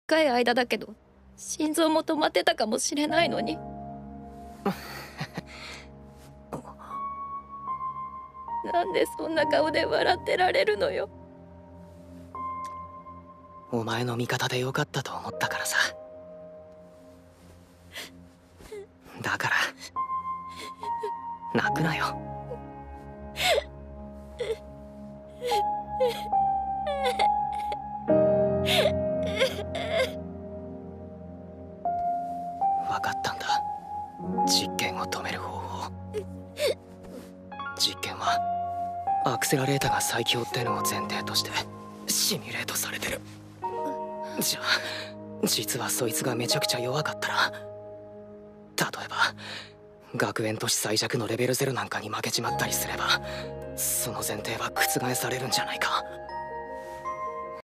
短い間だけど心臓も止まってたかもしれないのに。なんでそんな顔で笑ってられるのよ。 お前の味方でよかったと思ったからさ。だから泣くなよ。分かったんだ、実験を止める方法。実験はアクセラレータが最強ってのを前提としてシミュレートされてる。じゃあ実はそいつがめちゃくちゃ弱かったら、例えば学園都市最弱のレベル0なんかに負けちまったりすれば、その前提は覆されるんじゃないか。